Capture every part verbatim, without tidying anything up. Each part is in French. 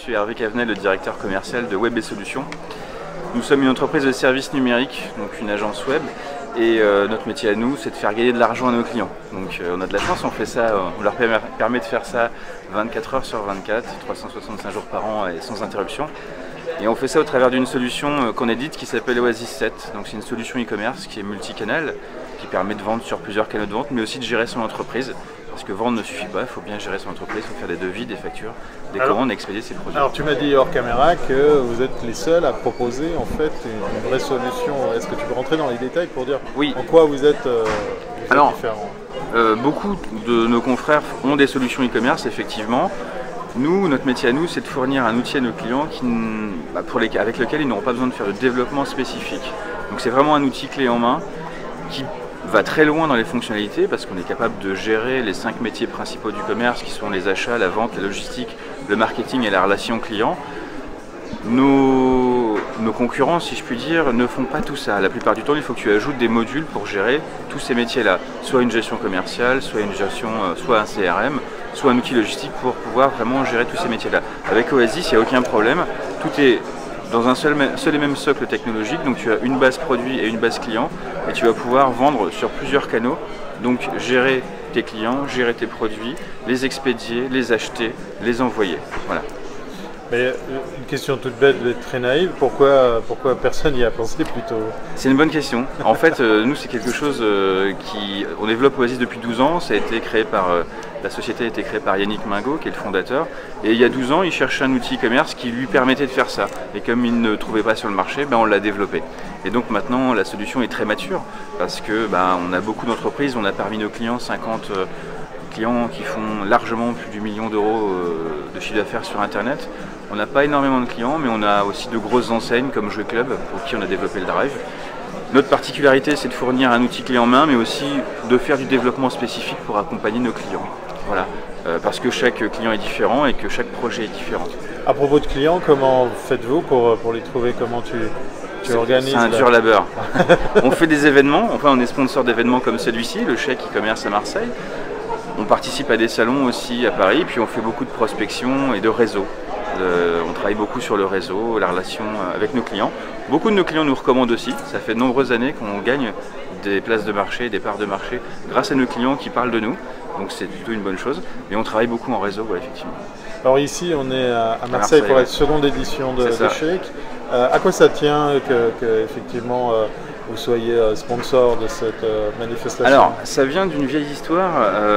suis Hervé Cavenet, le directeur commercial de Web et Solutions. Nous sommes une entreprise de services numériques, donc une agence web, et euh, notre métier à nous, c'est de faire gagner de l'argent à nos clients. Donc euh, on a de la chance, on fait ça, on leur permet de faire ça vingt-quatre heures sur vingt-quatre, trois cent soixante-cinq jours par an et sans interruption. Et on fait ça au travers d'une solution qu'on édite qui s'appelle Oasis sept. Donc c'est une solution e-commerce qui est multicanal, qui permet de vendre sur plusieurs canaux de vente, mais aussi de gérer son entreprise. Parce que vendre ne suffit pas, il faut bien gérer son entreprise, il faut faire des devis, des factures, des alors, commandes, expédier ses produits. Alors tu m'as dit hors caméra que vous êtes les seuls à proposer en fait une, une vraie solution. Est-ce que tu peux rentrer dans les détails pour dire oui. en quoi vous êtes, euh, vous alors, êtes différent? euh, Beaucoup de nos confrères ont des solutions e-commerce, effectivement. Nous, notre métier à nous, c'est de fournir un outil à nos clients qui, bah, pour les, avec lequel ils n'auront pas besoin de faire de développement spécifique. Donc c'est vraiment un outil clé en main qui va très loin dans les fonctionnalités parce qu'on est capable de gérer les cinq métiers principaux du commerce qui sont les achats, la vente, la logistique, le marketing et la relation client. Nos, nos concurrents, si je puis dire, ne font pas tout ça. La plupart du temps, il faut que tu ajoutes des modules pour gérer tous ces métiers-là. Soit une gestion commerciale, soit une gestion, soit un C R M, soit un outil logistique pour pouvoir vraiment gérer tous ces métiers-là. Avec Oasis, il n'y a aucun problème. Tout est dans un seul, seul et même socle technologique, donc tu as une base produit et une base client, et tu vas pouvoir vendre sur plusieurs canaux, donc gérer tes clients, gérer tes produits, les expédier, les acheter, les envoyer. Voilà. Mais une question toute bête, très naïve, pourquoi, pourquoi personne n'y a pensé plus tôt? C'est une bonne question. En fait, euh, nous, c'est quelque chose euh, qui... On développe Oasis depuis douze ans, ça a été créé par... Euh, la société a été créée par Yannick Mingo, qui est le fondateur. Et il y a douze ans, il cherchait un outil e-commerce qui lui permettait de faire ça. Et comme il ne trouvait pas sur le marché, ben, on l'a développé. Et donc maintenant, la solution est très mature, parce que ben, on a beaucoup d'entreprises, on a parmi nos clients cinquante euh, clients qui font largement plus du million d'euros euh, de chiffre d'affaires sur Internet. On n'a pas énormément de clients, mais on a aussi de grosses enseignes comme Jouer Club, pour qui on a développé le Drive. Notre particularité, c'est de fournir un outil clé en main, mais aussi de faire du développement spécifique pour accompagner nos clients. Voilà, euh, parce que chaque client est différent et que chaque projet est différent. À propos de clients, comment faites-vous pour, pour les trouver? Comment tu, tu organises? C'est un dur labeur. On fait des événements, enfin on est sponsor d'événements comme celui-ci, le Chèque e-commerce à Marseille. On participe à des salons aussi à Paris, puis on fait beaucoup de prospection et de réseau. Euh, on travaille beaucoup sur le réseau, la relation avec nos clients. Beaucoup de nos clients nous recommandent aussi. Ça fait de nombreuses années qu'on gagne des places de marché, des parts de marché grâce à nos clients qui parlent de nous. Donc c'est plutôt une bonne chose. Et on travaille beaucoup en réseau, ouais, effectivement. Alors ici, on est à Marseille, à Marseille pour ouais. la seconde édition de, de Chèque. Euh, à quoi ça tient que, que effectivement euh, vous soyez sponsor de cette euh, manifestation? Alors, ça vient d'une vieille histoire.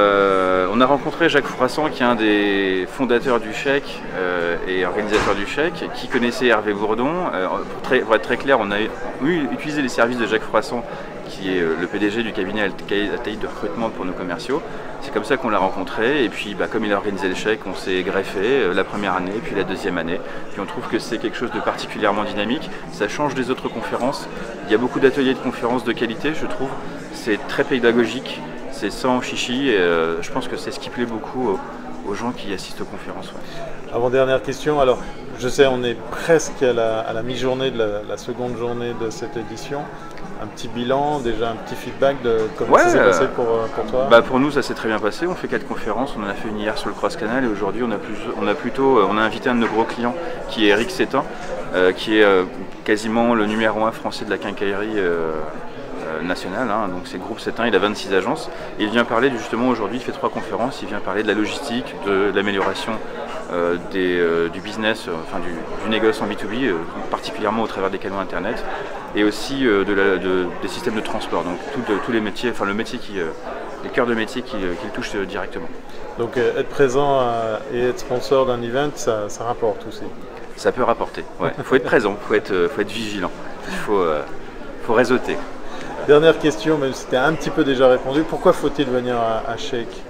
Euh, on a rencontré Jacques Froissart, qui est un des fondateurs du Chèque euh, et organisateur du Chèque, qui connaissait Hervé Bourdon. Euh, pour, très, pour être très clair, on a oui, utilisé les services de Jacques Froissart, qui est le P D G du cabinet Altaï de recrutement pour nos commerciaux. C'est comme ça qu'on l'a rencontré, et puis bah, comme il a organisé le Chèque, on s'est greffé euh, la première année, puis la deuxième année. Puis on trouve que c'est quelque chose de particulièrement dynamique, ça change des autres conférences. Il y a beaucoup d'ateliers de conférences de qualité, je trouve. C'est très pédagogique, c'est sans chichi, et euh, je pense que c'est ce qui plaît beaucoup aux, aux gens qui assistent aux conférences. Ouais. Avant-dernière question, alors je sais on est presque à la, à la mi-journée de la, la seconde journée de cette édition. Un petit bilan, déjà un petit feedback de comment ouais, ça s'est passé pour, pour toi? Bah pour nous ça s'est très bien passé, on fait quatre conférences, on en a fait une hier sur le Cross Canal et aujourd'hui on a, plus, on a plutôt on a invité un de nos gros clients qui est Eric Sétain, euh, qui est euh, quasiment le numéro un français de la quincaillerie euh, euh, nationale, hein. Donc c'est le groupe Sétain, il a vingt-six agences et il vient parler justement aujourd'hui, il fait trois conférences, il vient parler de la logistique, de l'amélioration euh, euh, du business, euh, enfin du, du négoce en B deux B, euh, particulièrement au travers des canaux internet. Et aussi euh, de la, de, des systèmes de transport, donc tout, de, tous les métiers, enfin le métier qui, euh, les cœurs de métier qui, euh, qui le touchent euh, directement. Donc euh, être présent euh, et être sponsor d'un event, ça, ça rapporte aussi? Ça peut rapporter, ouais. Il faut être présent, il faut être, euh, faut être vigilant, il faut, euh, faut réseauter. Dernière question, même si tu as un petit peu déjà répondu, pourquoi faut-il venir à, à Chèque?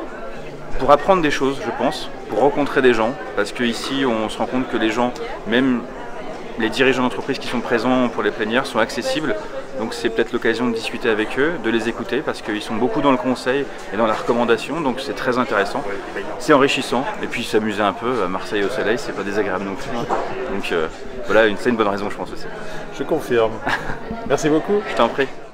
Pour apprendre des choses, je pense, pour rencontrer des gens, parce qu'ici on se rend compte que les gens, même les dirigeants d'entreprise qui sont présents pour les plénières sont accessibles, donc c'est peut-être l'occasion de discuter avec eux, de les écouter parce qu'ils sont beaucoup dans le conseil et dans la recommandation, donc c'est très intéressant, c'est enrichissant et puis s'amuser un peu à Marseille au soleil, c'est pas désagréable non plus, donc euh, voilà, c'est une bonne raison je pense aussi. Je confirme. Merci beaucoup. Je t'en prie.